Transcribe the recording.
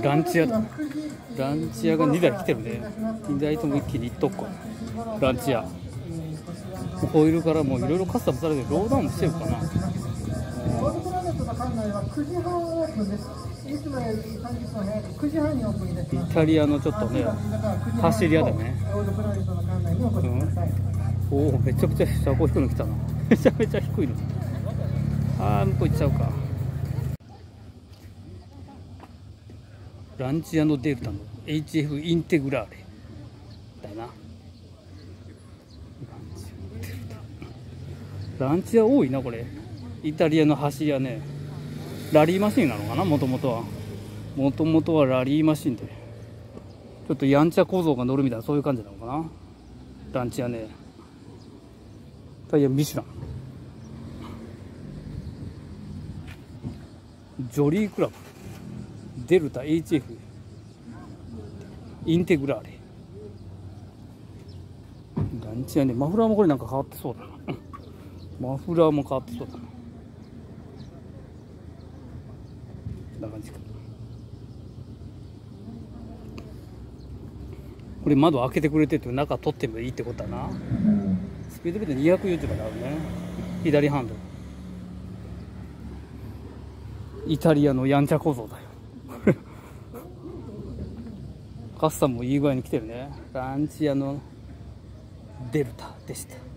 ランチ屋だ。ランチ屋が2台来てるね。2台とも一気に1特個。ランチ屋。ホイールからもういろいろカスタムされてローダウンもしてるかな。イタリアのちょっとね、走り屋だね。おお、めちゃくちゃ車高低いの来たな。めちゃめちゃ低いの。ああ、向こう行っちゃうか。ランチ屋のデルタの HF インテグラーレだな。ランチ屋多いな、これ。イタリアの走り屋ね。ラリーマシンなのかな、もともとは。もともとはラリーマシンで。ちょっとやんちゃ小僧が乗るみたいな、そういう感じなのかな。ランチ屋ね。タイヤミシュラン。ジョリークラブ。デルタ HF インテグラーレ。ランチ屋ね。マフラーもこれなんか変わってそうだな。マフラーも変わってそうだな。こんな感じか。これ窓開けてくれてて中取ってもいいってことだな。スピードメーター240まであるね。左ハンドル。イタリアのやんちゃ小僧だよ。カスタムもいい具合に来てるね。ランチ屋のデルタでした。